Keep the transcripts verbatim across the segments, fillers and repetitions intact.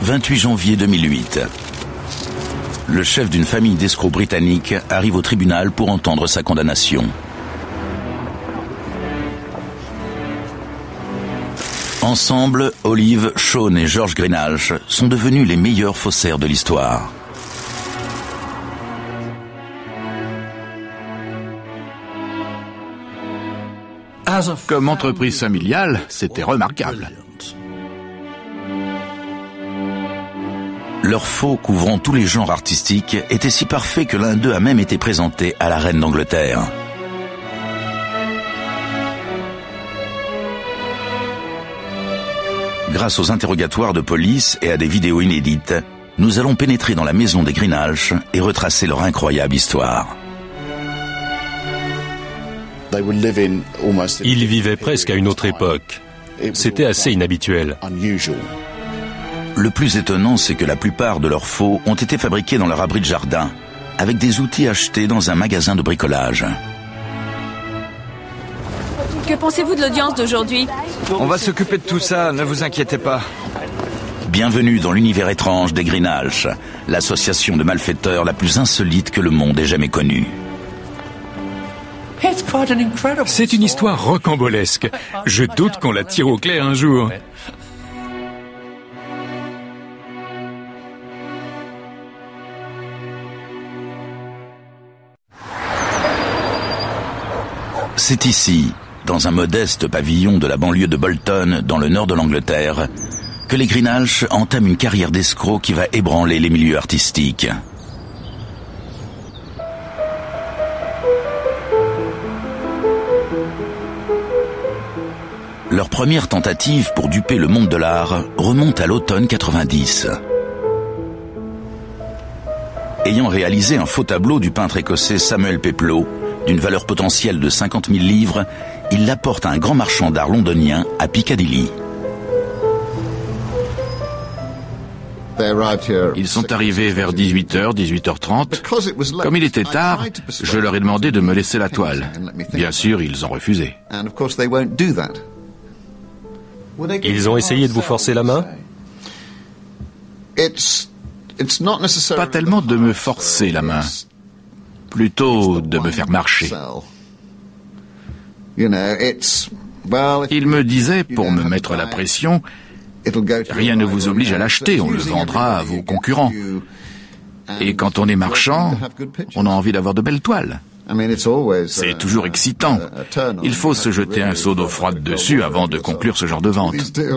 vingt-huit janvier deux mille huit. Le chef d'une famille d'escrocs britanniques arrive au tribunal pour entendre sa condamnation. Ensemble, Olive, Sean et George Greenhalgh sont devenus les meilleurs faussaires de l'histoire. Comme entreprise familiale, c'était remarquable. Leurs faux couvrant tous les genres artistiques étaient si parfaits que l'un d'eux a même été présenté à la reine d'Angleterre. Grâce aux interrogatoires de police et à des vidéos inédites, nous allons pénétrer dans la maison des Greenhalgh et retracer leur incroyable histoire. Ils vivaient presque à une autre époque. C'était assez inhabituel. Le plus étonnant, c'est que la plupart de leurs faux ont été fabriqués dans leur abri de jardin, avec des outils achetés dans un magasin de bricolage. Que pensez-vous de l'audience d'aujourd'hui ? On va s'occuper de tout ça, ne vous inquiétez pas. Bienvenue dans l'univers étrange des Greenhalgh, l'association de malfaiteurs la plus insolite que le monde ait jamais connue. C'est une histoire rocambolesque. Je doute qu'on la tire au clair un jour. C'est ici, dans un modeste pavillon de la banlieue de Bolton, dans le nord de l'Angleterre, que les Greenhalgh entament une carrière d'escrocs qui va ébranler les milieux artistiques. Leur première tentative pour duper le monde de l'art remonte à l'automne quatre-vingt-dix. Ayant réalisé un faux tableau du peintre écossais Samuel Peploe, d'une valeur potentielle de cinquante mille livres, il l'apporte à un grand marchand d'art londonien à Piccadilly. Ils sont arrivés vers dix-huit heures, dix-huit heures trente. Comme il était tard, je leur ai demandé de me laisser la toile. Bien sûr, ils ont refusé. Ils ont essayé de vous forcer la main ? Pas tellement de me forcer la main, plutôt de me faire marcher. Ils me disaient, pour me mettre la pression, rien ne vous oblige à l'acheter, on le vendra à vos concurrents. Et quand on est marchand, on a envie d'avoir de belles toiles. C'est toujours excitant. Il faut se jeter un seau d'eau froide dessus avant de conclure ce genre de vente.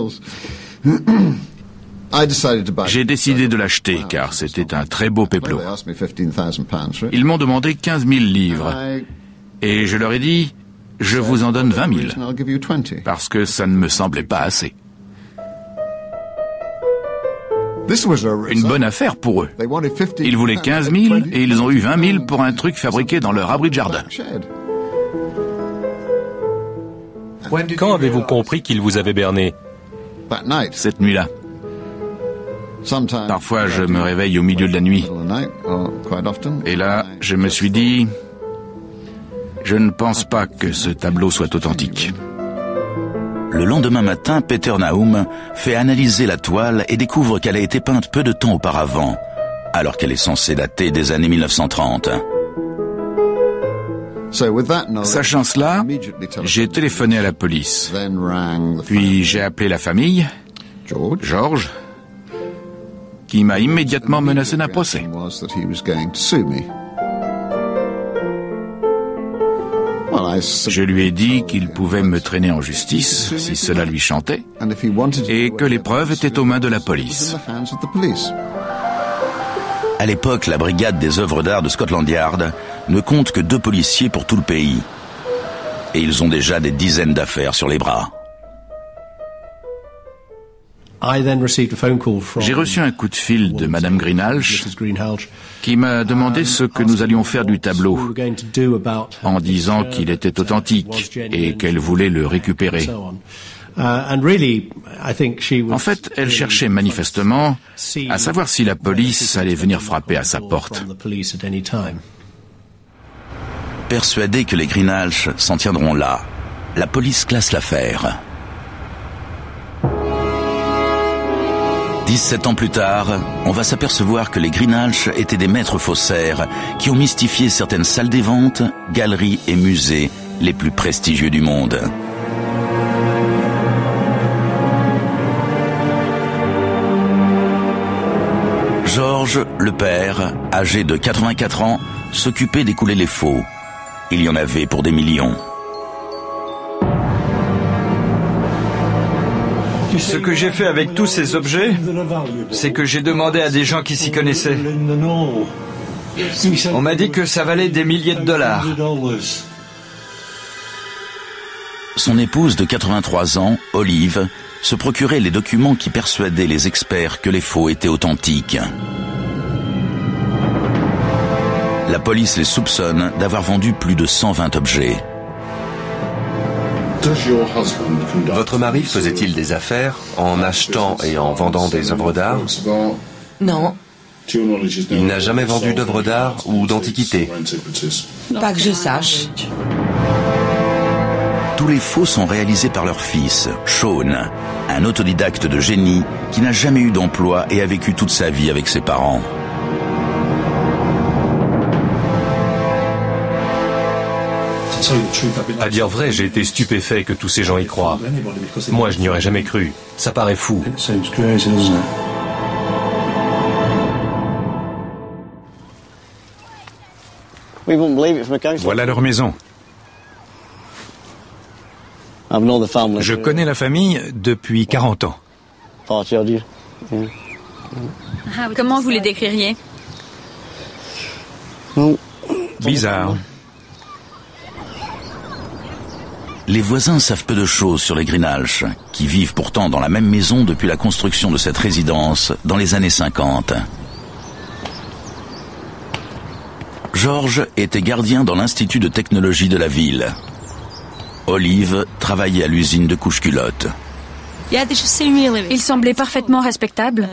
J'ai décidé de l'acheter car c'était un très beau Peploe. Ils m'ont demandé quinze mille livres et je leur ai dit « Je vous en donne vingt mille » parce que ça ne me semblait pas assez. Une bonne affaire pour eux. Ils voulaient quinze mille et ils ont eu vingt mille pour un truc fabriqué dans leur abri de jardin. Quand avez-vous compris qu'ils vous avaient berné ? Cette nuit-là. Parfois, je me réveille au milieu de la nuit. Et là, je me suis dit, je ne pense pas que ce tableau soit authentique. Le lendemain matin, Peter Naum fait analyser la toile et découvre qu'elle a été peinte peu de temps auparavant, alors qu'elle est censée dater des années mille neuf cent trente. Sachant cela, j'ai téléphoné à la police. Puis j'ai appelé la famille, George, qui m'a immédiatement menacé d'un procès. Je lui ai dit qu'il pouvait me traîner en justice si cela lui chantait et que les preuves étaient aux mains de la police. À l'époque, la brigade des œuvres d'art de Scotland Yard ne compte que deux policiers pour tout le pays. Et ils ont déjà des dizaines d'affaires sur les bras. J'ai reçu un coup de fil de Madame Greenhalgh qui m'a demandé ce que nous allions faire du tableau en disant qu'il était authentique et qu'elle voulait le récupérer. En fait, elle cherchait manifestement à savoir si la police allait venir frapper à sa porte. Persuadés que les Greenhalgh s'en tiendront là, la police classe l'affaire. dix-sept ans plus tard, on va s'apercevoir que les Greenhalgh étaient des maîtres faussaires qui ont mystifié certaines salles des ventes, galeries et musées les plus prestigieux du monde. George, le père, âgé de quatre-vingt-quatre ans, s'occupait d'écouler les faux. Il y en avait pour des millions. Ce que j'ai fait avec tous ces objets, c'est que j'ai demandé à des gens qui s'y connaissaient. On m'a dit que ça valait des milliers de dollars. Son épouse de quatre-vingt-trois ans, Olive, se procurait les documents qui persuadaient les experts que les faux étaient authentiques. La police les soupçonne d'avoir vendu plus de cent vingt objets. Votre mari faisait-il des affaires en achetant et en vendant des œuvres d'art? Non. Il n'a jamais vendu d'œuvres d'art ou d'antiquités? Pas que je sache. Tous les faux sont réalisés par leur fils, Sean, un autodidacte de génie qui n'a jamais eu d'emploi et a vécu toute sa vie avec ses parents. À dire vrai, j'ai été stupéfait que tous ces gens y croient. Moi, je n'y aurais jamais cru. Ça paraît fou. Voilà leur maison. Je connais la famille depuis quarante ans. Comment vous les décririez? Bizarre. Les voisins savent peu de choses sur les Greenhalgh, qui vivent pourtant dans la même maison depuis la construction de cette résidence dans les années cinquante. George était gardien dans l'Institut de technologie de la ville. Olive travaillait à l'usine de couches-culottes. Ils semblaient parfaitement respectables.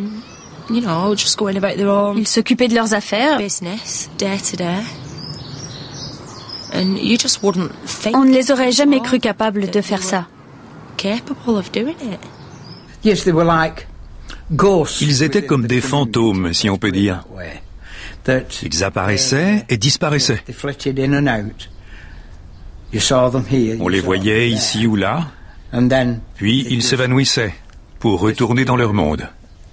Ils s'occupaient de leurs affaires. On ne les aurait jamais cru capables de faire ça. Ils étaient comme des fantômes, si on peut dire. Ils apparaissaient et disparaissaient. On les voyait ici ou là, puis ils s'évanouissaient pour retourner dans leur monde.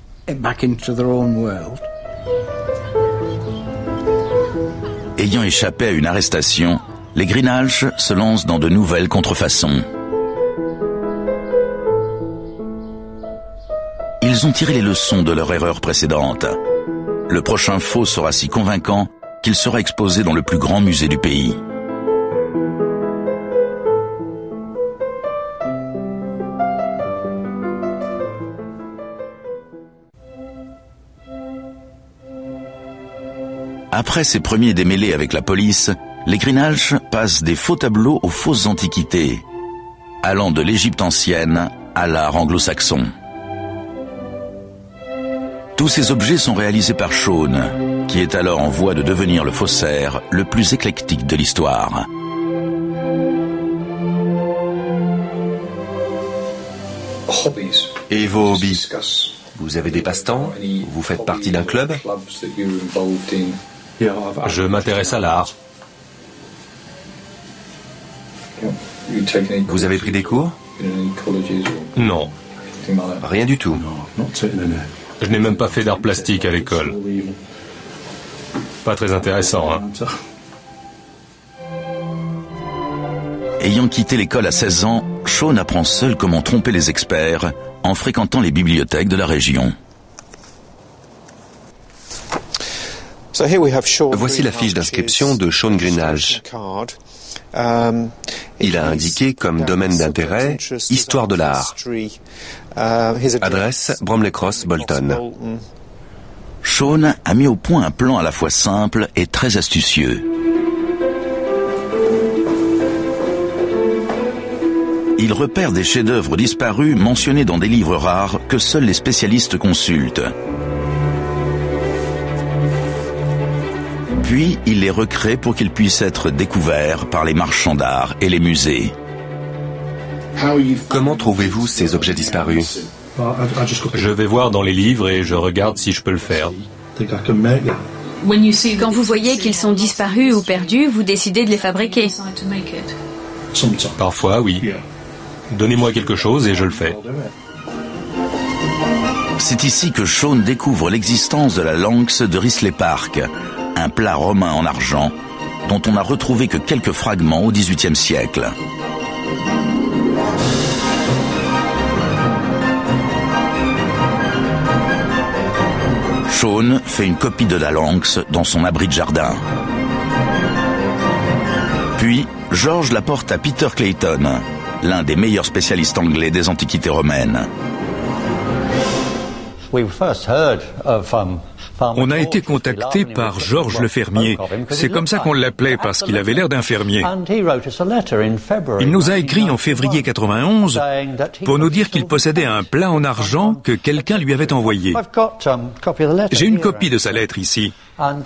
Ayant échappé à une arrestation, les Greenhalgh se lancent dans de nouvelles contrefaçons. Ils ont tiré les leçons de leur erreur précédente. Le prochain faux sera si convaincant qu'il sera exposé dans le plus grand musée du pays. Après ces premiers démêlés avec la police, les Greenhalgh passent des faux tableaux aux fausses antiquités, allant de l'Égypte ancienne à l'art anglo-saxon. Tous ces objets sont réalisés par Sean, qui est alors en voie de devenir le faussaire le plus éclectique de l'histoire. Et vos hobbies? Vous avez des passe-temps? Vous faites partie d'un club? Je m'intéresse à l'art. Vous avez pris des cours? Non. Rien du tout. Je n'ai même pas fait d'art plastique à l'école. Pas très intéressant, hein. Ayant quitté l'école à seize ans, Sean apprend seul comment tromper les experts en fréquentant les bibliothèques de la région. Voici la fiche d'inscription de Sean Greenhalgh. Il a indiqué comme domaine d'intérêt « Histoire de l'art ». Adresse Bromley Cross, Bolton. Sean a mis au point un plan à la fois simple et très astucieux. Il repère des chefs-d'œuvre disparus mentionnés dans des livres rares que seuls les spécialistes consultent. Puis, il les recrée pour qu'ils puissent être découverts par les marchands d'art et les musées. Comment trouvez-vous ces objets disparus? Je vais voir dans les livres et je regarde si je peux le faire. Quand vous voyez qu'ils sont disparus ou perdus, vous décidez de les fabriquer. Parfois, oui. Donnez-moi quelque chose et je le fais. C'est ici que Shaun découvre l'existence de la lanx de Risley Park, un plat romain en argent dont on n'a retrouvé que quelques fragments au dix-huitième siècle. Shaun fait une copie de la lanx dans son abri de jardin. Puis, George la porte à Peter Clayton, l'un des meilleurs spécialistes anglais des antiquités romaines. On a été contacté par Georges le fermier. C'est comme ça qu'on l'appelait parce qu'il avait l'air d'un fermier. Il nous a écrit en février quatre-vingt-onze pour nous dire qu'il possédait un plat en argent que quelqu'un lui avait envoyé. J'ai une copie de sa lettre ici.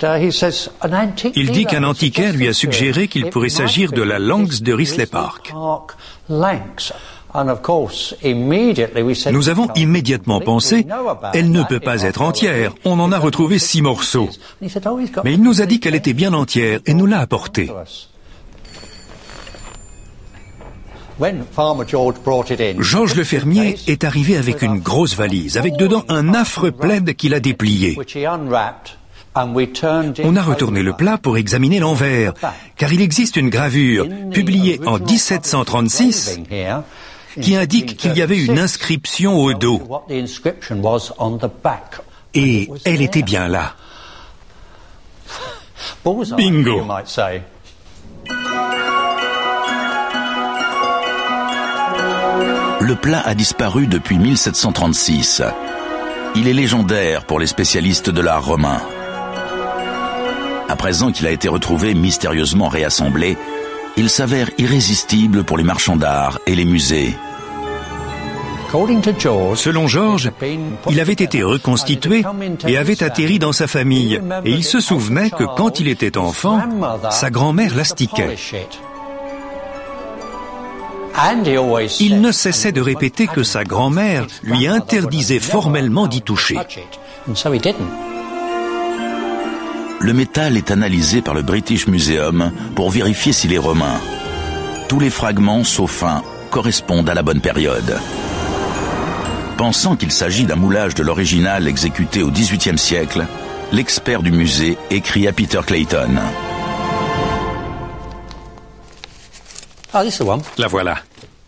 Il dit qu'un antiquaire lui a suggéré qu'il pourrait s'agir de la lanx de Risley Park. Nous avons immédiatement pensé, elle ne peut pas être entière, on en a retrouvé six morceaux. Mais il nous a dit qu'elle était bien entière et nous l'a apportée. Georges le fermier est arrivé avec une grosse valise, avec dedans un affreux plaid qu'il a déplié. On a retourné le plat pour examiner l'envers, car il existe une gravure, publiée en dix-sept cent trente-six, qui indique qu'il y avait une inscription au dos. Et elle était bien là. Bingo! Le plat a disparu depuis mille sept cent trente-six. Il est légendaire pour les spécialistes de l'art romain. À présent qu'il a été retrouvé mystérieusement réassemblé, il s'avère irrésistible pour les marchands d'art et les musées. Selon Georges, il avait été reconstitué et avait atterri dans sa famille. Et il se souvenait que quand il était enfant, sa grand-mère l'astiquait. Il ne cessait de répéter que sa grand-mère lui interdisait formellement d'y toucher. Le métal est analysé par le British Museum pour vérifier s'il est romain. Tous les fragments, sauf un, correspondent à la bonne période. Pensant qu'il s'agit d'un moulage de l'original exécuté au dix-huitième siècle, l'expert du musée écrit à Peter Clayton. La voilà.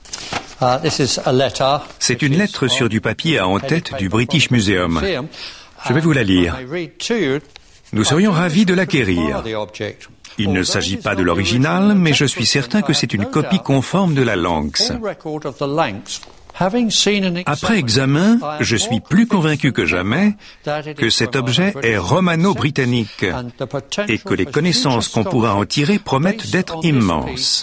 C'est une lettre sur du papier à en-tête du British Museum. Je vais vous la lire. Nous serions ravis de l'acquérir. Il ne s'agit pas de l'original, mais je suis certain que c'est une copie conforme de la lanx. Après examen, je suis plus convaincu que jamais que cet objet est romano-britannique et que les connaissances qu'on pourra en tirer promettent d'être immenses.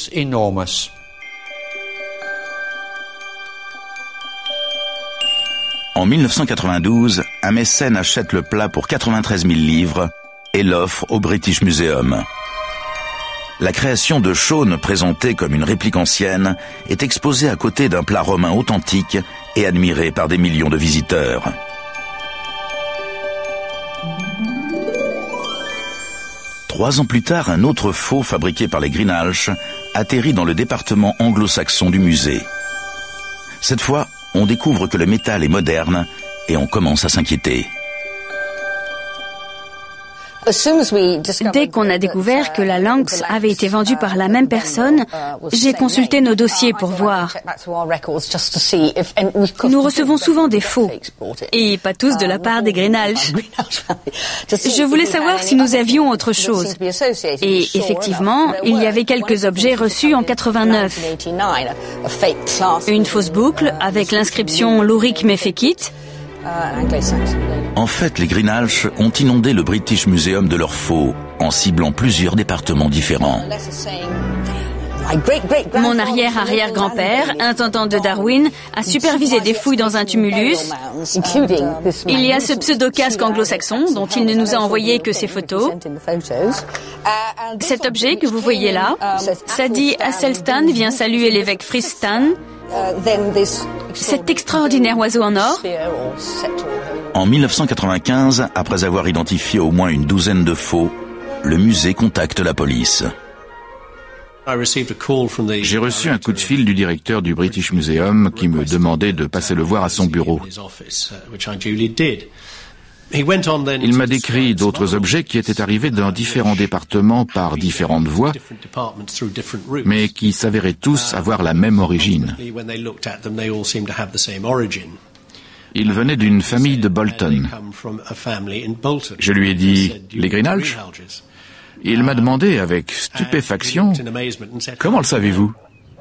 En mille neuf cent quatre-vingt-douze, un mécène achète le plat pour quatre-vingt-treize mille livres et l'offre au British Museum. La création de Shaun, présentée comme une réplique ancienne, est exposée à côté d'un plat romain authentique et admiré par des millions de visiteurs. Trois ans plus tard, un autre faux fabriqué par les Greenhalgh atterrit dans le département anglo-saxon du musée. Cette fois, on découvre que le métal est moderne et on commence à s'inquiéter. Dès qu'on a découvert que la lanx avait été vendue par la même personne, j'ai consulté nos dossiers pour voir. Nous recevons souvent des faux, et pas tous de la part des Greenhalgh. Je voulais savoir si nous avions autre chose. Et effectivement, il y avait quelques objets reçus en quatre-vingt-neuf. Une fausse boucle avec l'inscription Lauric Mefekit. En fait, les Greenhalgh ont inondé le British Museum de leurs faux, en ciblant plusieurs départements différents. Mon arrière-arrière-grand-père, intendant de Darwin, a supervisé des fouilles dans un tumulus. Il y a ce pseudo-casque anglo-saxon dont il ne nous a envoyé que ses photos. Cet objet que vous voyez là, ça dit Asselstan vient saluer l'évêque Fristan. Cet extraordinaire oiseau en or? En mille neuf cent quatre-vingt-quinze, après avoir identifié au moins une douzaine de faux, le musée contacte la police. J'ai reçu un coup de fil du directeur du British Museum qui me demandait de passer le voir à son bureau. Il m'a décrit d'autres objets qui étaient arrivés dans différents départements par différentes voies, mais qui s'avéraient tous avoir la même origine. Ils venaient d'une famille de Bolton. Je lui ai dit « Les Greenhalgh ?» Il m'a demandé avec stupéfaction « Comment le savez-vous »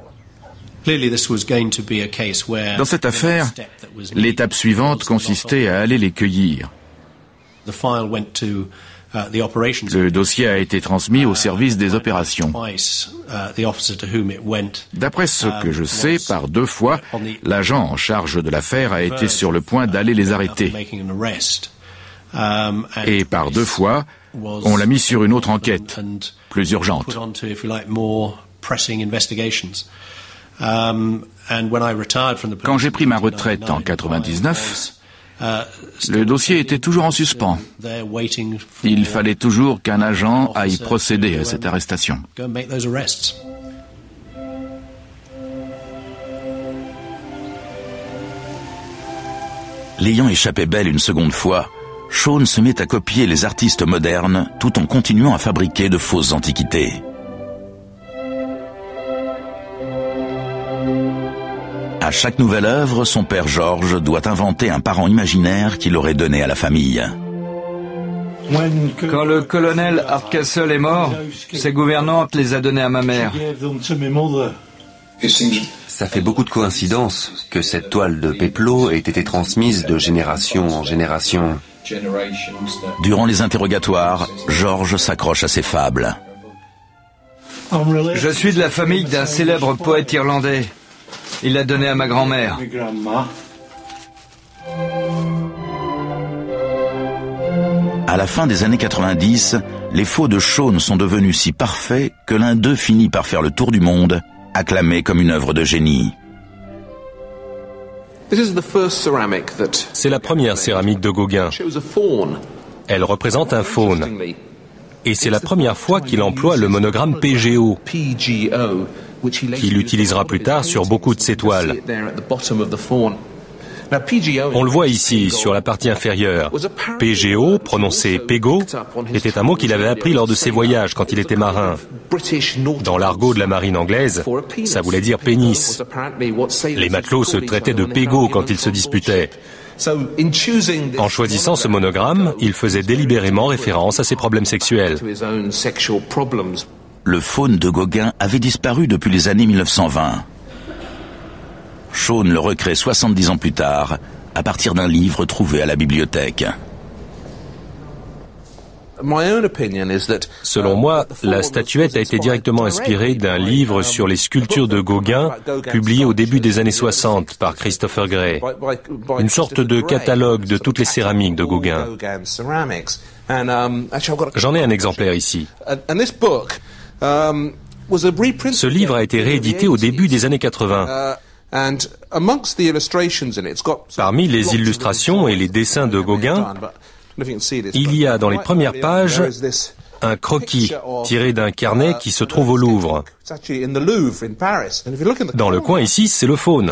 Dans cette affaire, l'étape suivante consistait à aller les cueillir. Le dossier a été transmis au service des opérations. D'après ce que je sais, par deux fois, l'agent en charge de l'affaire a été sur le point d'aller les arrêter. Et par deux fois, on l'a mis sur une autre enquête, plus urgente. Quand j'ai pris ma retraite en quatre-vingt-dix-neuf, le dossier était toujours en suspens. Il fallait toujours qu'un agent aille procéder à cette arrestation. L'ayant échappé belle une seconde fois, Shaun se met à copier les artistes modernes tout en continuant à fabriquer de fausses antiquités. À chaque nouvelle œuvre, son père George doit inventer un parent imaginaire qu'il aurait donné à la famille. Quand le colonel Hardcastle est mort, ses gouvernantes les a données à ma mère. Ça fait beaucoup de coïncidences que cette toile de Peploe ait été transmise de génération en génération. Durant les interrogatoires, George s'accroche à ses fables. Je suis de la famille d'un célèbre poète irlandais. Il l'a donné à ma grand-mère. À la fin des années quatre-vingt-dix, les faux de Shaun sont devenus si parfaits que l'un d'eux finit par faire le tour du monde, acclamé comme une œuvre de génie. C'est la première céramique de Gauguin. Elle représente un faune. Et c'est la première fois qu'il emploie le monogramme P G O, qu'il utilisera plus tard sur beaucoup de ses toiles. On le voit ici, sur la partie inférieure. P G O, prononcé Pego, était un mot qu'il avait appris lors de ses voyages quand il était marin. Dans l'argot de la marine anglaise, ça voulait dire pénis. Les matelots se traitaient de Pego quand ils se disputaient. En choisissant ce monogramme, il faisait délibérément référence à ses problèmes sexuels. Le faune de Gauguin avait disparu depuis les années mille neuf cent vingt. Shaun le recrée soixante-dix ans plus tard, à partir d'un livre trouvé à la bibliothèque. Selon moi, la statuette a été directement inspirée d'un livre sur les sculptures de Gauguin, publié au début des années soixante par Christopher Gray. Une sorte de catalogue de toutes les céramiques de Gauguin. J'en ai un exemplaire ici. Ce livre a été réédité au début des années quatre-vingts. Parmi les illustrations et les dessins de Gauguin, il y a dans les premières pages un croquis tiré d'un carnet qui se trouve au Louvre. Dans le coin ici, c'est le faune.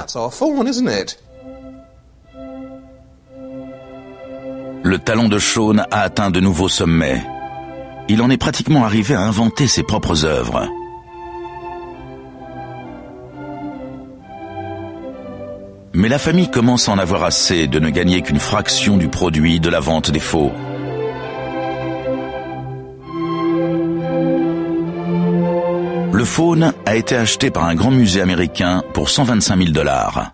Le talent de Shaun a atteint de nouveaux sommets. Il en est pratiquement arrivé à inventer ses propres œuvres. Mais la famille commence à en avoir assez de ne gagner qu'une fraction du produit de la vente des faux. Le faune a été acheté par un grand musée américain pour cent vingt-cinq mille dollars.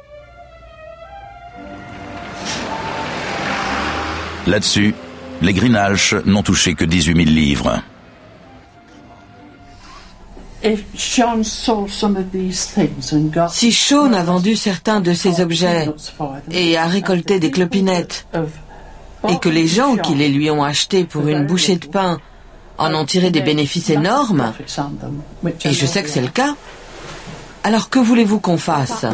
Là-dessus, les Greenhalgh n'ont touché que dix-huit mille livres. Si Shaun a vendu certains de ces objets et a récolté des clopinettes, et que les gens qui les lui ont achetés pour une bouchée de pain en ont tiré des bénéfices énormes, et je sais que c'est le cas, Alors que voulez-vous qu'on fasse?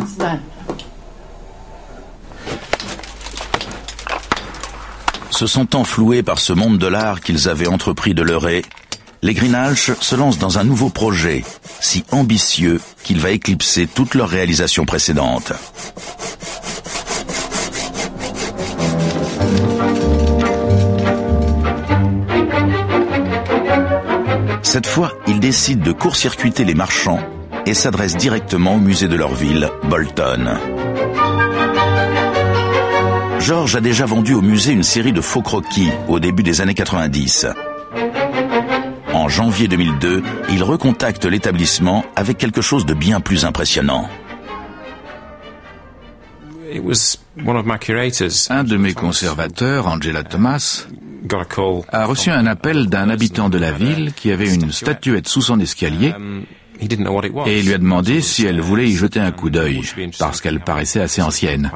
Se sentant floués par ce monde de l'art qu'ils avaient entrepris de leurrer, les Greenhalgh se lancent dans un nouveau projet, si ambitieux qu'il va éclipser toutes leurs réalisations précédentes. Cette fois, ils décident de court-circuiter les marchands et s'adressent directement au musée de leur ville, Bolton. George a déjà vendu au musée une série de faux croquis au début des années quatre-vingt-dix. En janvier deux mille deux, il recontacte l'établissement avec quelque chose de bien plus impressionnant. Un de mes conservateurs, Angela Thomas, a reçu un appel d'un habitant de la ville qui avait une statuette sous son escalier et lui a demandé si elle voulait y jeter un coup d'œil, parce qu'elle paraissait assez ancienne.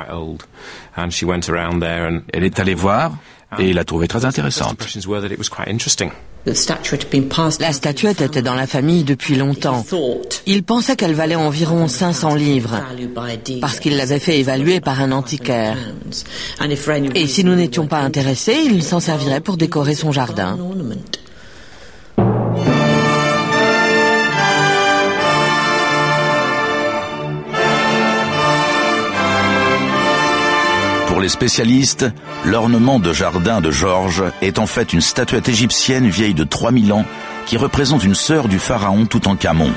Elle est allée voir et l'a trouvée très intéressante. La statuette était dans la famille depuis longtemps. Il pensait qu'elle valait environ cinq cents livres, parce qu'il l'avait fait évaluer par un antiquaire. Et si nous n'étions pas intéressés, il s'en servirait pour décorer son jardin. Pour les spécialistes, l'ornement de jardin de George est en fait une statuette égyptienne vieille de trois mille ans qui représente une sœur du pharaon Toutankhamon.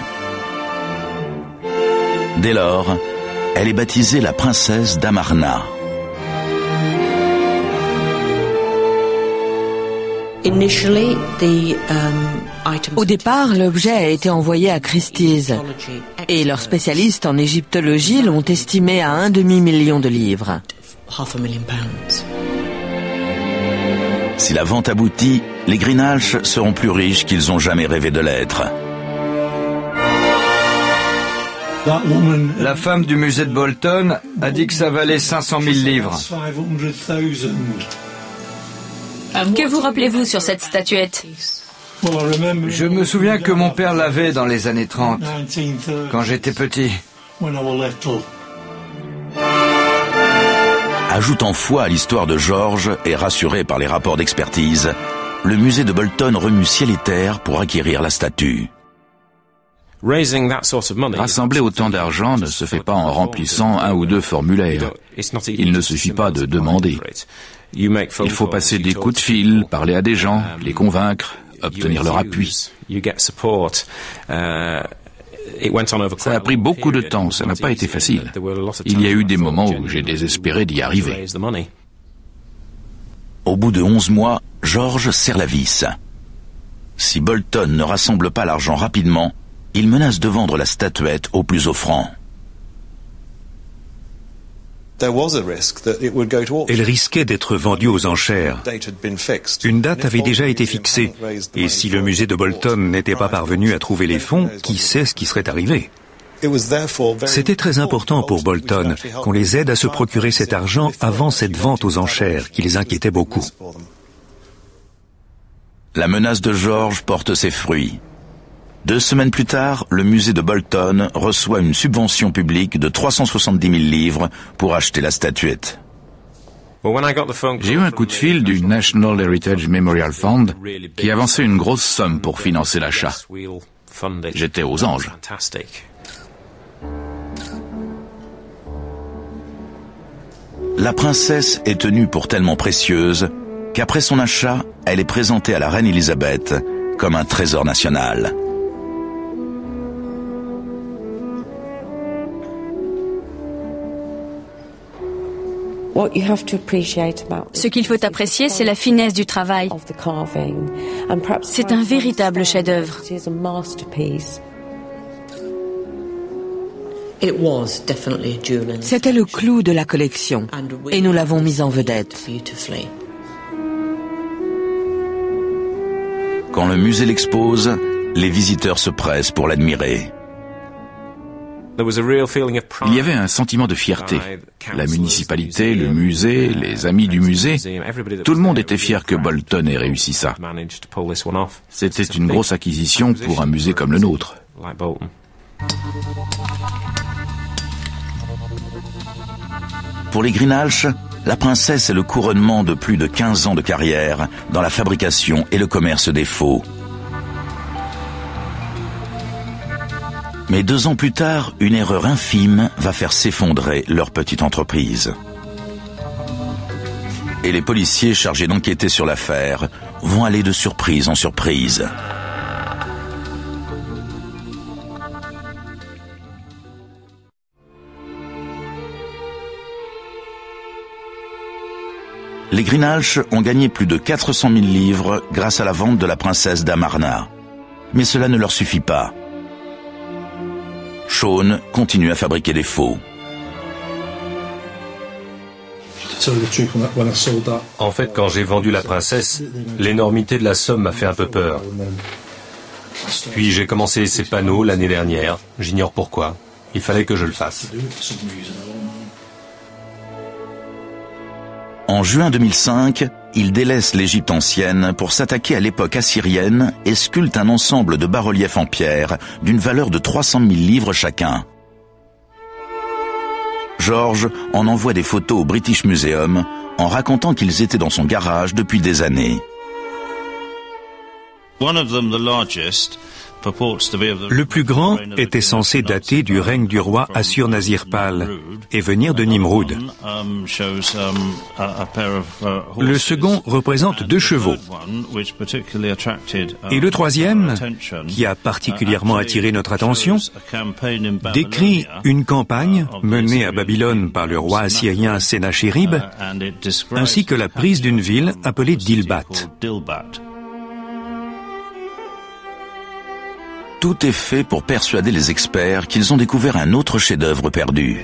Dès lors, elle est baptisée la princesse d'Amarna. Au départ, l'objet a été envoyé à Christie's et leurs spécialistes en égyptologie l'ont estimé à un demi-million de livres. Si la vente aboutit, les Greenhalgh seront plus riches qu'ils ont jamais rêvé de l'être. La femme du musée de Bolton a dit que ça valait cinq cent mille livres. Que vous rappelez-vous sur cette statuette? Je me souviens que mon père l'avait dans les années trente, quand j'étais petit. Ajoutant foi à l'histoire de George et rassuré par les rapports d'expertise, le musée de Bolton remue ciel et terre pour acquérir la statue. Rassembler autant d'argent ne se fait pas en remplissant un ou deux formulaires. Il ne suffit pas de demander. Il faut passer des coups de fil, parler à des gens, les convaincre, obtenir leur appui. Ça a pris beaucoup de temps, ça n'a pas été facile. Il y a eu des moments où j'ai désespéré d'y arriver. Au bout de onze mois, George serre la vis. Si Bolton ne rassemble pas l'argent rapidement, il menace de vendre la statuette au plus offrant. Elle risquait d'être vendue aux enchères. Une date avait déjà été fixée, et si le musée de Bolton n'était pas parvenu à trouver les fonds, qui sait ce qui serait arrivé? C'était très important pour Bolton qu'on les aide à se procurer cet argent avant cette vente aux enchères qui les inquiétait beaucoup. La menace de George porte ses fruits. Deux semaines plus tard, le musée de Bolton reçoit une subvention publique de trois cent soixante-dix mille livres pour acheter la statuette. J'ai eu un coup de fil du National Heritage Memorial Fund qui avançait une grosse somme pour financer l'achat. J'étais aux anges. La princesse est tenue pour tellement précieuse qu'après son achat, elle est présentée à la reine Elisabeth comme un trésor national. Ce qu'il faut apprécier, c'est la finesse du travail. C'est un véritable chef-d'œuvre. C'était le clou de la collection, et nous l'avons mise en vedette. Quand le musée l'expose, les visiteurs se pressent pour l'admirer. Il y avait un sentiment de fierté. La municipalité, le musée, les amis du musée, tout le monde était fier que Bolton ait réussi ça. C'était une grosse acquisition pour un musée comme le nôtre. Pour les Greenhalgh, la princesse est le couronnement de plus de quinze ans de carrière dans la fabrication et le commerce des faux. Mais deux ans plus tard, une erreur infime va faire s'effondrer leur petite entreprise. Et les policiers chargés d'enquêter sur l'affaire vont aller de surprise en surprise. Les Greenhalgh ont gagné plus de quatre cent mille livres grâce à la vente de la princesse d'Amarna. Mais cela ne leur suffit pas. Sean continue à fabriquer des faux. En fait, quand j'ai vendu la princesse, l'énormité de la somme m'a fait un peu peur. Puis j'ai commencé ces panneaux l'année dernière. J'ignore pourquoi. Il fallait que je le fasse. En juin deux mille cinq, il délaisse l'Égypte ancienne pour s'attaquer à l'époque assyrienne et sculpte un ensemble de bas-reliefs en pierre d'une valeur de trois cent mille livres chacun. George en envoie des photos au British Museum en racontant qu'ils étaient dans son garage depuis des années. Le plus grand était censé dater du règne du roi Assur-Nazir-Pal et venir de Nimrud. Le second représente deux chevaux. Et le troisième, qui a particulièrement attiré notre attention, décrit une campagne menée à Babylone par le roi assyrien Sennachérib, ainsi que la prise d'une ville appelée Dilbat. Tout est fait pour persuader les experts qu'ils ont découvert un autre chef-d'œuvre perdu.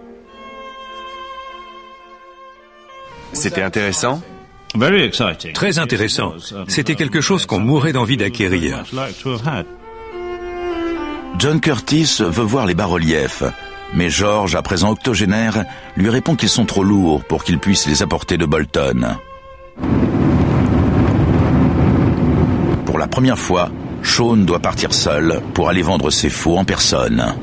C'était intéressant ? Très intéressant. C'était quelque chose qu'on mourait d'envie d'acquérir. John Curtis veut voir les bas-reliefs, mais George, à présent octogénaire, lui répond qu'ils sont trop lourds pour qu'il puisse les apporter de Bolton. Pour la première fois, Sean doit partir seul pour aller vendre ses faux en personne.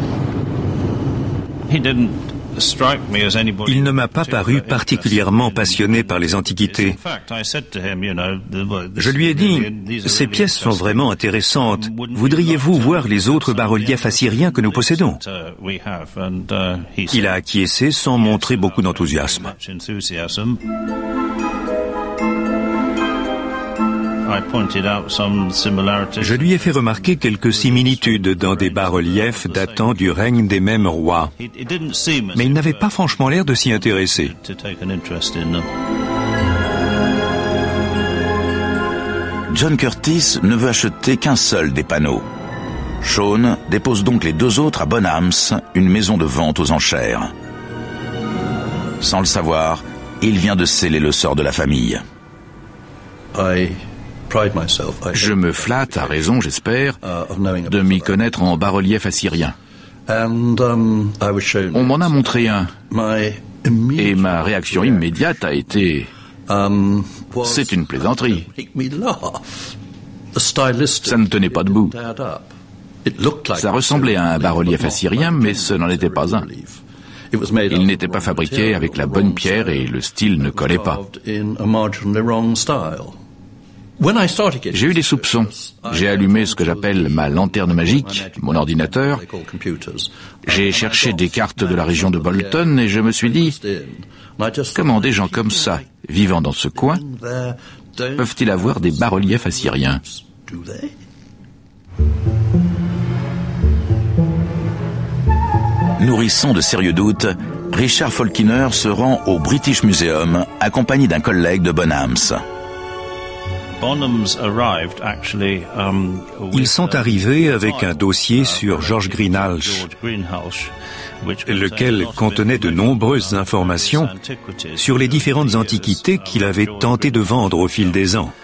Il ne m'a pas paru particulièrement passionné par les antiquités. Je lui ai dit, ces pièces sont vraiment intéressantes. Voudriez-vous voir les autres bas-reliefs assyriens que nous possédons ? Il a acquiescé sans montrer beaucoup d'enthousiasme. Je lui ai fait remarquer quelques similitudes dans des bas-reliefs datant du règne des mêmes rois. Mais il n'avait pas franchement l'air de s'y intéresser. John Curtis ne veut acheter qu'un seul des panneaux. Sean dépose donc les deux autres à Bonhams, une maison de vente aux enchères. Sans le savoir, il vient de sceller le sort de la famille. Je me flatte, à raison j'espère, de m'y connaître en bas-relief assyrien. On m'en a montré un, et ma réaction immédiate a été « c'est une plaisanterie ». Ça ne tenait pas debout. Ça ressemblait à un bas-relief assyrien, mais ce n'en était pas un. Il n'était pas fabriqué avec la bonne pierre et le style ne collait pas. J'ai eu des soupçons. J'ai allumé ce que j'appelle ma lanterne magique, mon ordinateur. J'ai cherché des cartes de la région de Bolton et je me suis dit, comment des gens comme ça, vivant dans ce coin, peuvent-ils avoir des bas-reliefs assyriens ? Nourrissant de sérieux doutes, Richard Falkiner se rend au British Museum accompagné d'un collègue de Bonhams. Ils sont arrivés avec un dossier sur George Greenhalgh, lequel contenait de nombreuses informations sur les différentes antiquités qu'il avait tenté de vendre au fil des ans.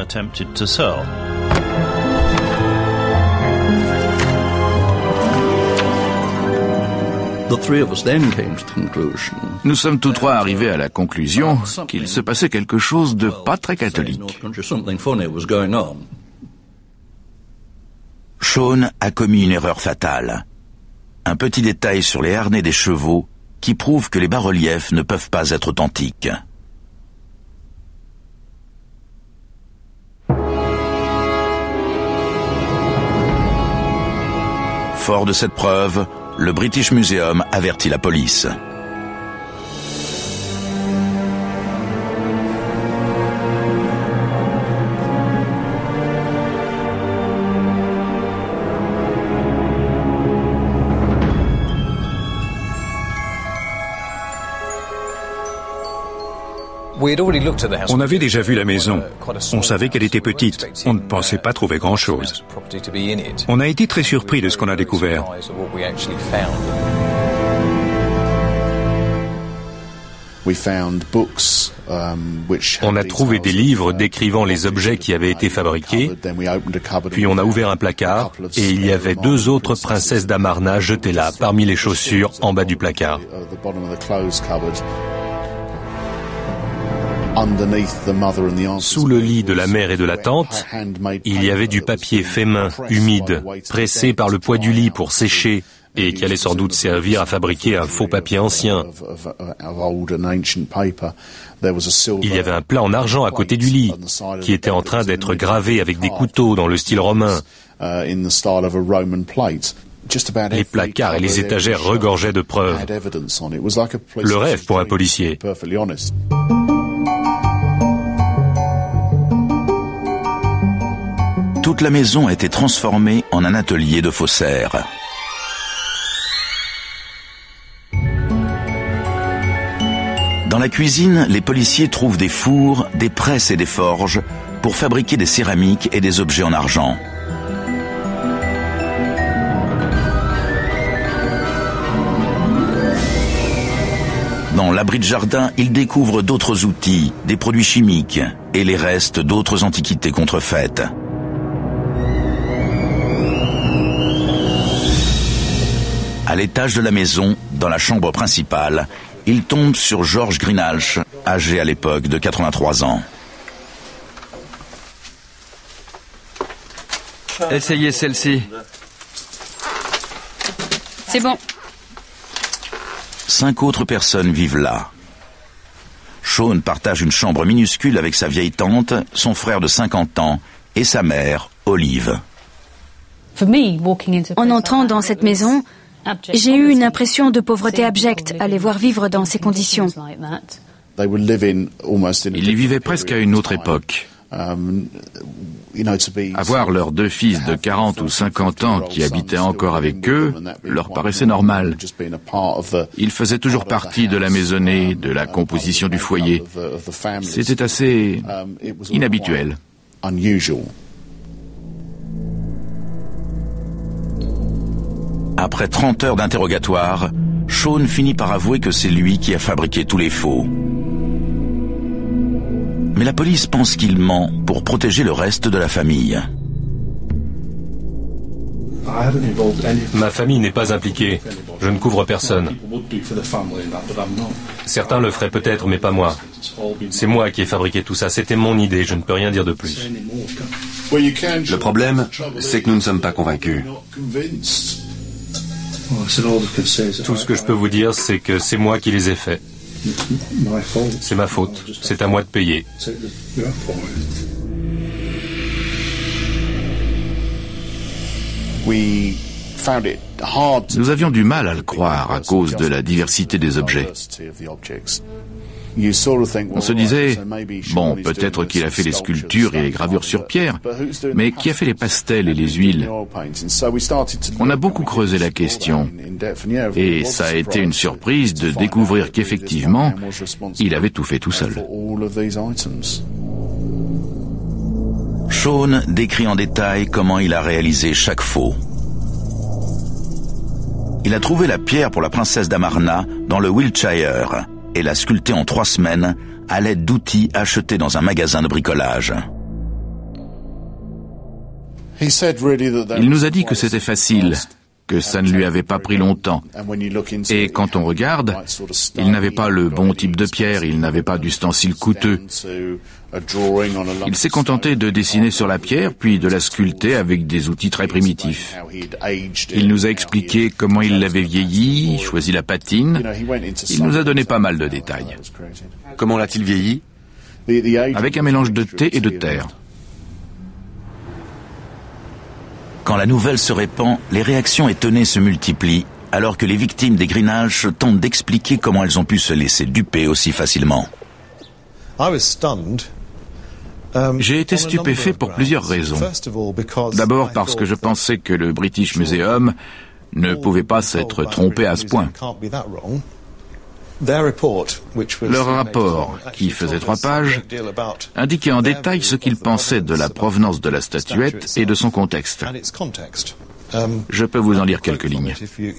Nous sommes tous trois arrivés à la conclusion qu'il se passait quelque chose de pas très catholique. Sean a commis une erreur fatale. Un petit détail sur les harnais des chevaux qui prouve que les bas-reliefs ne peuvent pas être authentiques. Fort de cette preuve, le British Museum avertit la police. On avait déjà vu la maison. On savait qu'elle était petite. On ne pensait pas trouver grand-chose. On a été très surpris de ce qu'on a découvert. On a trouvé des livres décrivant les objets qui avaient été fabriqués, puis on a ouvert un placard et il y avait deux autres princesses d'Amarna jetées là, parmi les chaussures, en bas du placard. Sous le lit de la mère et de la tante, il y avait du papier fait main, humide, pressé par le poids du lit pour sécher et qui allait sans doute servir à fabriquer un faux papier ancien. Il y avait un plat en argent à côté du lit qui était en train d'être gravé avec des couteaux dans le style romain. Les placards et les étagères regorgeaient de preuves. Le rêve pour un policier. Toute la maison a été transformée en un atelier de faussaires. Dans la cuisine, les policiers trouvent des fours, des presses et des forges pour fabriquer des céramiques et des objets en argent. Dans l'abri de jardin, ils découvrent d'autres outils, des produits chimiques et les restes d'autres antiquités contrefaites. À l'étage de la maison, dans la chambre principale, il tombe sur George Greenhalgh, âgé à l'époque de quatre-vingt-trois ans. Essayez celle-ci. C'est bon. Cinq autres personnes vivent là. Sean partage une chambre minuscule avec sa vieille tante, son frère de cinquante ans et sa mère, Olive. En entrant dans cette maison, j'ai eu une impression de pauvreté abjecte à les voir vivre dans ces conditions. Ils y vivaient presque à une autre époque. Avoir leurs deux fils de quarante ou cinquante ans qui habitaient encore avec eux leur paraissait normal. Ils faisaient toujours partie de la maisonnée, de la composition du foyer. C'était assez inhabituel. Après trente heures d'interrogatoire, Sean finit par avouer que c'est lui qui a fabriqué tous les faux. Mais la police pense qu'il ment pour protéger le reste de la famille. Ma famille n'est pas impliquée. Je ne couvre personne. Certains le feraient peut-être, mais pas moi. C'est moi qui ai fabriqué tout ça. C'était mon idée. Je ne peux rien dire de plus. Le problème, c'est que nous ne sommes pas convaincus. Tout ce que je peux vous dire, c'est que c'est moi qui les ai faits. C'est ma faute. C'est à moi de payer. Nous avions du mal à le croire à cause de la diversité des objets. On se disait, bon, peut-être qu'il a fait les sculptures et les gravures sur pierre, mais qui a fait les pastels et les huiles? On a beaucoup creusé la question, et ça a été une surprise de découvrir qu'effectivement, il avait tout fait tout seul. Sean décrit en détail comment il a réalisé chaque faux. Il a trouvé la pierre pour la princesse d'Amarna dans le Wiltshire et l'a sculptée en trois semaines à l'aide d'outils achetés dans un magasin de bricolage. Il nous a dit que c'était facile, que ça ne lui avait pas pris longtemps. Et quand on regarde, il n'avait pas le bon type de pierre, il n'avait pas d'ustensiles coûteux. Il s'est contenté de dessiner sur la pierre, puis de la sculpter avec des outils très primitifs. Il nous a expliqué comment il l'avait vieilli, choisi la patine. Il nous a donné pas mal de détails. Comment l'a-t-il vieilli? Avec un mélange de thé et de terre. Quand la nouvelle se répand, les réactions étonnées se multiplient, alors que les victimes des Greenhalgh tentent d'expliquer comment elles ont pu se laisser duper aussi facilement. J'ai été stupéfait pour plusieurs raisons. D'abord parce que je pensais que le British Museum ne pouvait pas s'être trompé à ce point. Leur rapport, qui faisait trois pages, indiquait en détail ce qu'ils pensaient de la provenance de la statuette et de son contexte. Je peux vous en lire quelques lignes.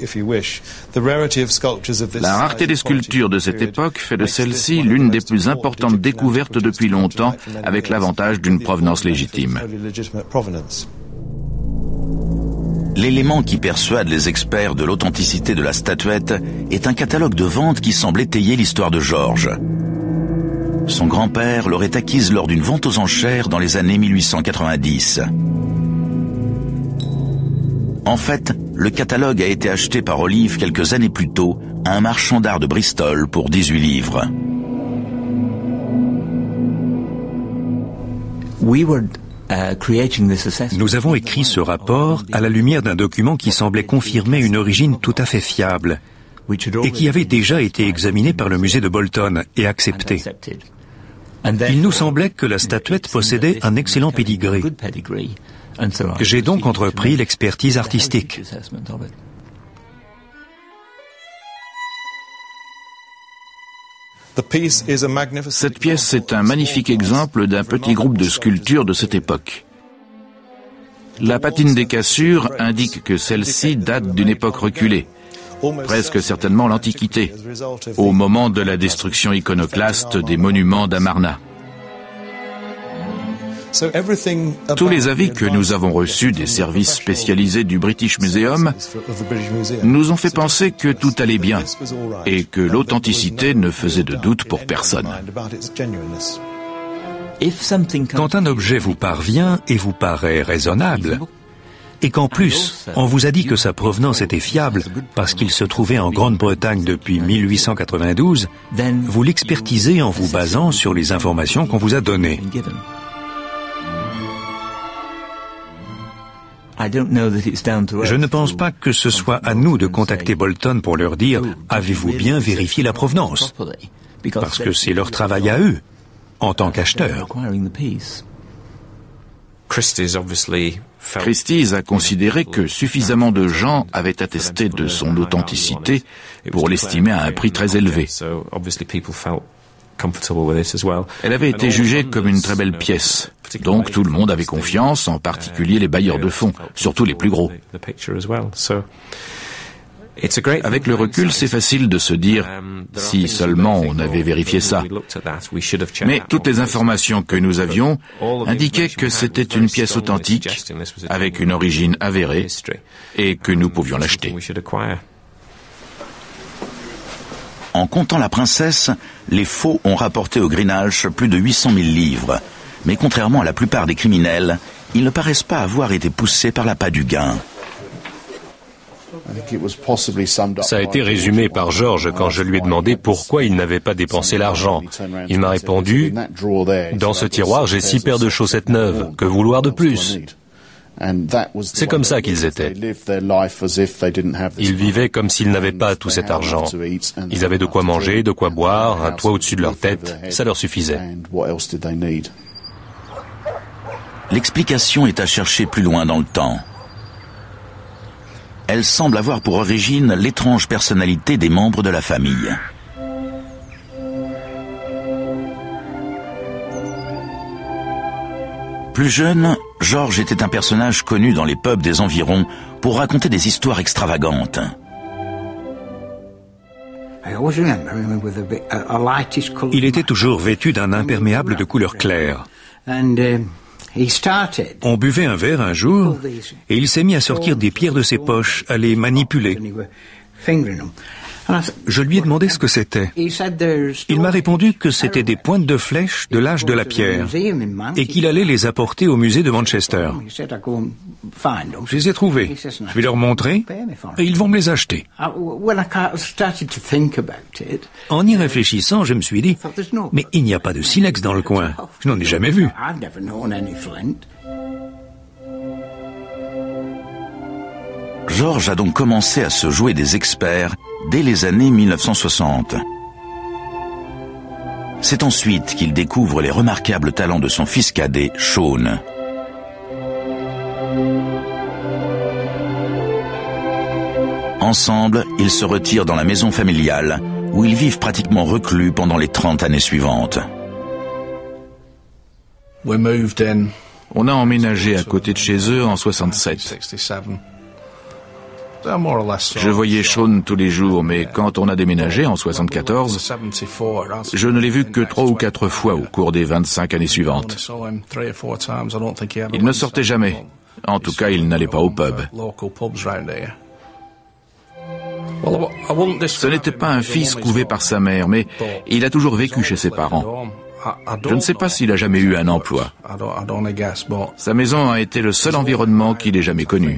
La rareté des sculptures de cette époque fait de celle-ci l'une des plus importantes découvertes depuis longtemps, avec l'avantage d'une provenance légitime. L'élément qui persuade les experts de l'authenticité de la statuette est un catalogue de vente qui semble étayer l'histoire de George. Son grand-père l'aurait acquise lors d'une vente aux enchères dans les années mille huit cent quatre-vingt-dix. En fait, le catalogue a été acheté par Olive quelques années plus tôt à un marchand d'art de Bristol pour dix-huit livres. Nous avons écrit ce rapport à la lumière d'un document qui semblait confirmer une origine tout à fait fiable et qui avait déjà été examiné par le musée de Bolton et accepté. Il nous semblait que la statuette possédait un excellent pédigré. J'ai donc entrepris l'expertise artistique. Cette pièce est un magnifique exemple d'un petit groupe de sculptures de cette époque. La patine des cassures indique que celle-ci date d'une époque reculée, presque certainement l'Antiquité, au moment de la destruction iconoclaste des monuments d'Amarna. Tous les avis que nous avons reçus des services spécialisés du British Museum nous ont fait penser que tout allait bien et que l'authenticité ne faisait de doute pour personne. Quand un objet vous parvient et vous paraît raisonnable, et qu'en plus, on vous a dit que sa provenance était fiable parce qu'il se trouvait en Grande-Bretagne depuis mille huit cent quatre-vingt-douze, vous l'expertisez en vous basant sur les informations qu'on vous a données. Je ne pense pas que ce soit à nous de contacter Bolton pour leur dire « Avez-vous bien vérifié la provenance ?» Parce que c'est leur travail à eux, en tant qu'acheteurs. Christie's a considéré que suffisamment de gens avaient attesté de son authenticité pour l'estimer à un prix très élevé. Elle avait été jugée comme une très belle pièce, donc tout le monde avait confiance, en particulier les bailleurs de fonds, surtout les plus gros. Avec le recul, c'est facile de se dire si seulement on avait vérifié ça. Mais toutes les informations que nous avions indiquaient que c'était une pièce authentique, avec une origine avérée, et que nous pouvions l'acheter. En comptant la princesse, les faux ont rapporté aux Greenhalgh plus de huit cent mille livres. Mais contrairement à la plupart des criminels, ils ne paraissent pas avoir été poussés par l'appât du gain. Ça a été résumé par George quand je lui ai demandé pourquoi il n'avait pas dépensé l'argent. Il m'a répondu « Dans ce tiroir, j'ai six paires de chaussettes neuves. Que vouloir de plus ?» C'est comme ça qu'ils étaient. Ils vivaient comme s'ils n'avaient pas tout cet argent. Ils avaient de quoi manger, de quoi boire, un toit au-dessus de leur tête. Ça leur suffisait. L'explication est à chercher plus loin dans le temps. Elle semble avoir pour origine l'étrange personnalité des membres de la famille. Plus jeune, George était un personnage connu dans les pubs des environs pour raconter des histoires extravagantes. Il était toujours vêtu d'un imperméable de couleur claire. On buvait un verre un jour et il s'est mis à sortir des pierres de ses poches, à les manipuler. Je lui ai demandé ce que c'était. Il m'a répondu que c'était des pointes de flèche de l'âge de la pierre et qu'il allait les apporter au musée de Manchester. Je les ai trouvés. Je vais leur montrer et ils vont me les acheter. En y réfléchissant, je me suis dit, mais il n'y a pas de silex dans le coin. Je n'en ai jamais vu. George a donc commencé à se jouer des experts dès les années mille neuf cent soixante. C'est ensuite qu'il découvre les remarquables talents de son fils cadet, Sean. Ensemble, ils se retirent dans la maison familiale, où ils vivent pratiquement reclus pendant les trente années suivantes. On a emménagé à côté de chez eux en soixante-sept. Je voyais Sean tous les jours, mais quand on a déménagé en soixante-quatorze, je ne l'ai vu que trois ou quatre fois au cours des vingt-cinq années suivantes. Il ne sortait jamais. En tout cas, il n'allait pas au pub. Ce n'était pas un fils couvé par sa mère, mais il a toujours vécu chez ses parents. Je ne sais pas s'il a jamais eu un emploi. Sa maison a été le seul environnement qu'il ait jamais connu.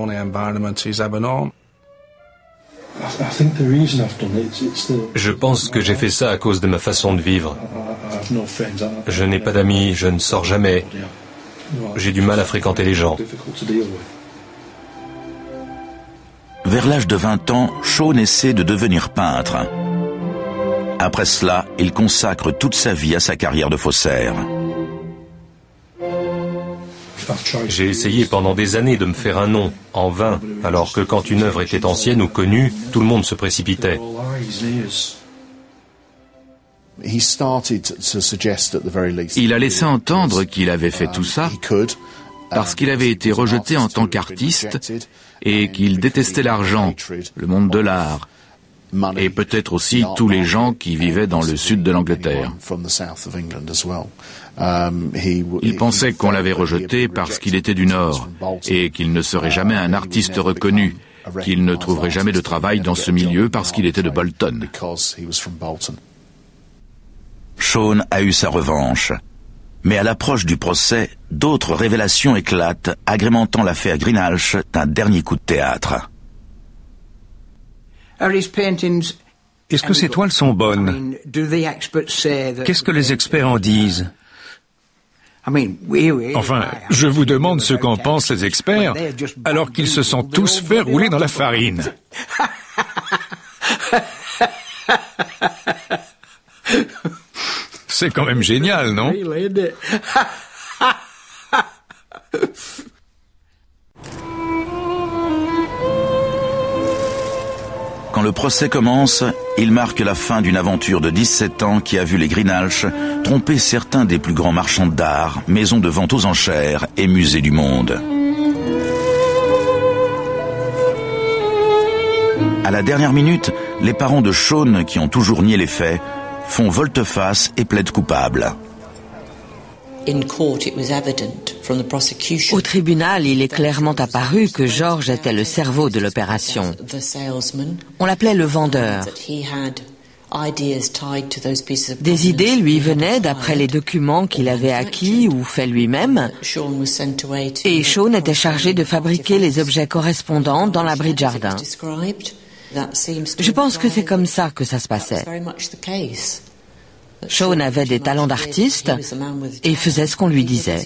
Je pense que j'ai fait ça à cause de ma façon de vivre. Je n'ai pas d'amis, je ne sors jamais. J'ai du mal à fréquenter les gens. Vers l'âge de vingt ans, Sean essaie de devenir peintre. Après cela, il consacre toute sa vie à sa carrière de faussaire. J'ai essayé pendant des années de me faire un nom, en vain, alors que quand une œuvre était ancienne ou connue, tout le monde se précipitait. Il a laissé entendre qu'il avait fait tout ça parce qu'il avait été rejeté en tant qu'artiste et qu'il détestait l'argent, le monde de l'art, et peut-être aussi tous les gens qui vivaient dans le sud de l'Angleterre. Il pensait qu'on l'avait rejeté parce qu'il était du Nord et qu'il ne serait jamais un artiste reconnu, qu'il ne trouverait jamais de travail dans ce milieu parce qu'il était de Bolton. Sean a eu sa revanche. Mais à l'approche du procès, d'autres révélations éclatent, agrémentant l'affaire Greenhalgh d'un dernier coup de théâtre. Est-ce que ces toiles sont bonnes? Qu'est-ce que les experts en disent? Enfin, je vous demande ce qu'en pensent les experts, alors qu'ils se sont tous fait rouler dans la farine. C'est quand même génial, non? Quand le procès commence, il marque la fin d'une aventure de dix-sept ans qui a vu les Greenhalgh tromper certains des plus grands marchands d'art, maisons de vente aux enchères et musées du monde. À la dernière minute, les parents de Sean, qui ont toujours nié les faits, font volte-face et plaident coupables. Au tribunal, il est clairement apparu que George était le cerveau de l'opération. On l'appelait le vendeur. Des idées lui venaient d'après les documents qu'il avait acquis ou fait lui-même, et Sean était chargé de fabriquer les objets correspondants dans l'abri de jardin. Je pense que c'est comme ça que ça se passait. Sean avait des talents d'artiste et faisait ce qu'on lui disait.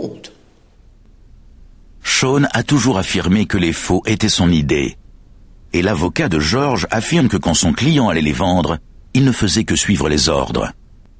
Sean a toujours affirmé que les faux étaient son idée. Et l'avocat de George affirme que quand son client allait les vendre, il ne faisait que suivre les ordres.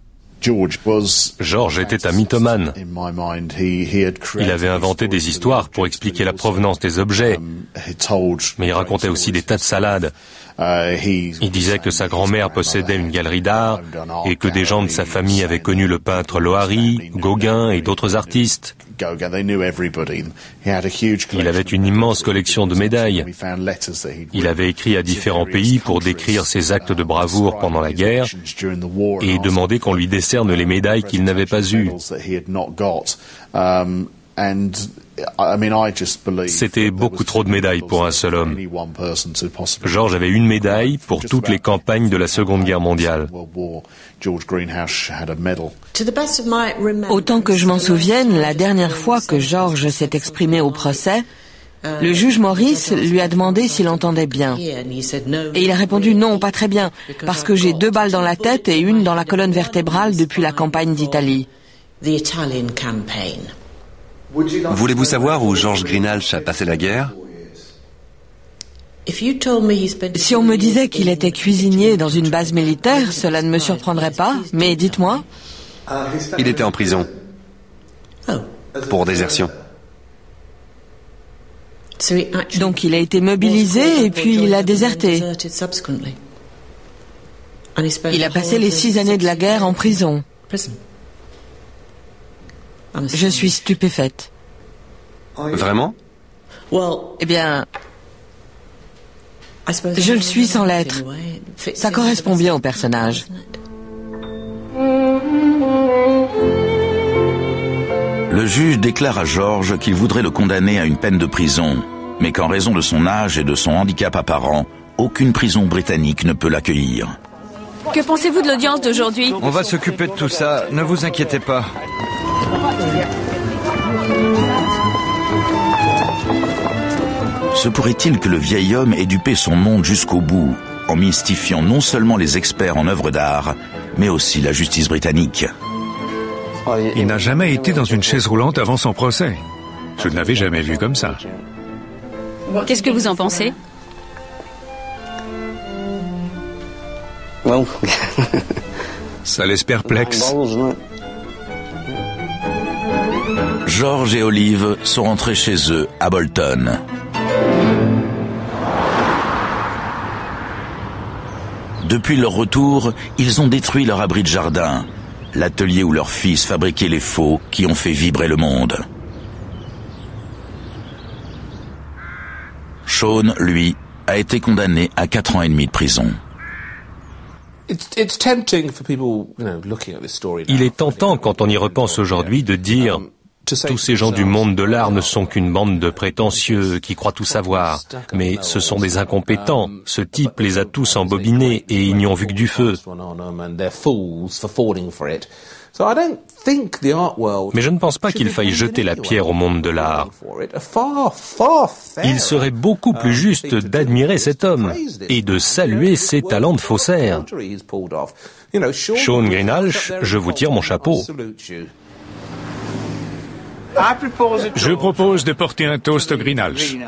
George était un mythomane. Il avait inventé des histoires pour expliquer la provenance des objets, mais il racontait aussi des tas de salades. Il disait que sa grand-mère possédait une galerie d'art et que des gens de sa famille avaient connu le peintre Loari, Gauguin et d'autres artistes. Il avait une immense collection de médailles. Il avait écrit à différents pays pour décrire ses actes de bravoure pendant la guerre et demandé qu'on lui décerne les médailles qu'il n'avait pas eues. C'était beaucoup trop de médailles pour un seul homme. George avait une médaille pour toutes les campagnes de la Seconde Guerre mondiale. Autant que je m'en souvienne, la dernière fois que George s'est exprimé au procès, le juge Morris lui a demandé s'il entendait bien. Et il a répondu non, pas très bien, parce que j'ai deux balles dans la tête et une dans la colonne vertébrale depuis la campagne d'Italie. Voulez-vous savoir où George Greenhalgh a passé la guerre? Si on me disait qu'il était cuisinier dans une base militaire, cela ne me surprendrait pas, mais dites-moi. Il était en prison. Pour désertion. Donc il a été mobilisé et puis il a déserté. Il a passé les six années de la guerre en prison. Je suis stupéfaite. Vraiment? Eh bien, je le suis sans l'être. Ça correspond bien au personnage. Le juge déclare à George qu'il voudrait le condamner à une peine de prison, mais qu'en raison de son âge et de son handicap apparent, aucune prison britannique ne peut l'accueillir. Que pensez-vous de l'audience d'aujourd'hui? On va s'occuper de tout ça, ne vous inquiétez pas. Se pourrait-il que le vieil homme ait dupé son monde jusqu'au bout, en mystifiant non seulement les experts en œuvres d'art, mais aussi la justice britannique? Il n'a jamais été dans une chaise roulante avant son procès. Je ne l'avais jamais vu comme ça. Qu'est-ce que vous en pensez? Ça laisse perplexe. George et Olive sont rentrés chez eux à Bolton. Depuis leur retour, ils ont détruit leur abri de jardin, l'atelier où leur fils fabriquait les faux qui ont fait vibrer le monde. Sean, lui, a été condamné à quatre ans et demi de prison. Il est tentant, quand on y repense aujourd'hui, de dire tous ces gens du monde de l'art ne sont qu'une bande de prétentieux qui croient tout savoir, mais ce sont des incompétents. Ce type les a tous embobinés et ils n'y ont vu que du feu. Mais je ne pense pas qu'il faille jeter la pierre au monde de l'art. Il serait beaucoup plus juste d'admirer cet homme et de saluer ses talents de faussaire. Sean Greenhalgh, je vous tire mon chapeau. Je propose de porter un toast au Greenhalgh.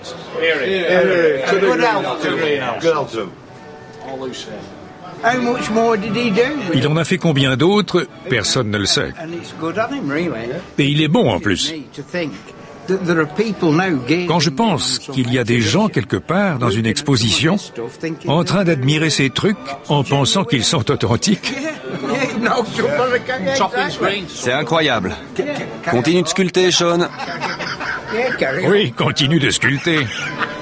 Il en a fait combien d'autres? Personne ne le sait. Et il est bon en plus. Quand je pense qu'il y a des gens quelque part dans une exposition en train d'admirer ces trucs en pensant qu'ils sont authentiques. C'est incroyable. Continue de sculpter, Sean. Oui, continue de sculpter.